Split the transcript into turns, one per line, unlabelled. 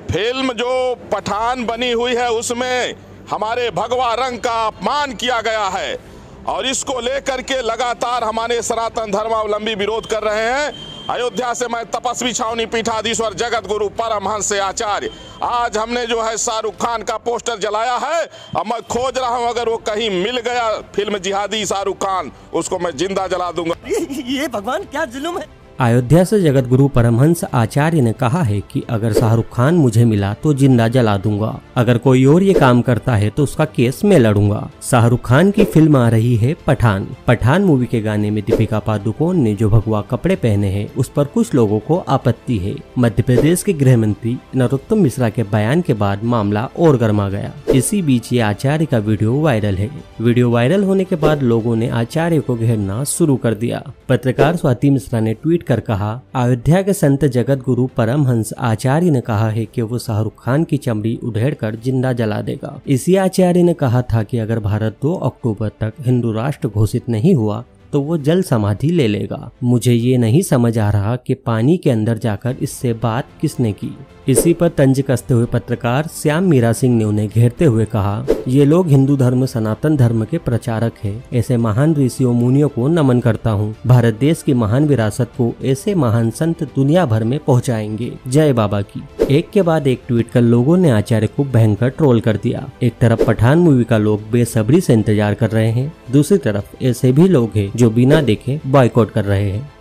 Film जो पठान बनी हुई है उसमें हमारे भगवा रंग का अपमान किया गया है और इसको लेकर के लगातार हमारे सनातन धर्मावलंबी विरोध कर रहे हैं। अयोध्या से मैं तपस्वी छावनी पीठाधीश्वर जगत गुरु परमहंस आचार्य, आज हमने जो है शाहरुख खान का पोस्टर जलाया है और मैं खोज रहा हूं, अगर वो कहीं मिल गया फिल्म जिहादी शाहरुख खान, उसको मैं जिंदा जला दूंगा।
ये भगवान क्या जुल्म है।
अयोध्या से जगत गुरु परमहंस आचार्य ने कहा है कि अगर शाहरुख खान मुझे मिला तो जिंदा जला दूंगा, अगर कोई और ये काम करता है तो उसका केस मैं लड़ूंगा। शाहरुख खान की फिल्म आ रही है पठान। पठान मूवी के गाने में दीपिका पादुकोण ने जो भगवा कपड़े पहने हैं उस पर कुछ लोगों को आपत्ति है। मध्य प्रदेश के गृह मंत्री नरोत्तम मिश्रा के बयान के बाद मामला और गर्मा गया। इसी बीच ये आचार्य का वीडियो वायरल है। वीडियो वायरल होने के बाद लोगों ने आचार्य को घेरना शुरू कर दिया। पत्रकार स्वाति मिश्रा ने ट्वीट कर कहा, अयोध्या के संत जगत गुरु परमहंस आचार्य ने कहा है कि वो शाहरुख खान की चमड़ी उधेड़कर जिंदा जला देगा। इसी आचार्य ने कहा था कि अगर भारत 2 अक्टूबर तक हिंदू राष्ट्र घोषित नहीं हुआ तो वो जल समाधि ले लेगा। मुझे ये नहीं समझ आ रहा कि पानी के अंदर जाकर इससे बात किसने की। इसी पर तंज कसते हुए पत्रकार श्याम मीरा सिंह ने उन्हें घेरते हुए कहा, ये लोग हिंदू धर्म सनातन धर्म के प्रचारक हैं। ऐसे महान ऋषियों मुनियों को नमन करता हूँ। भारत देश की महान विरासत को ऐसे महान संत दुनिया भर में पहुँचाएंगे। जय बाबा की। एक के बाद एक ट्वीट कर लोगों ने आचार्य को भयंकर ट्रोल कर दिया। एक तरफ पठान मूवी का लोग बेसब्री से इंतजार कर रहे हैं, दूसरी तरफ ऐसे भी लोग हैं जो बिना देखे बॉयकॉट कर रहे हैं।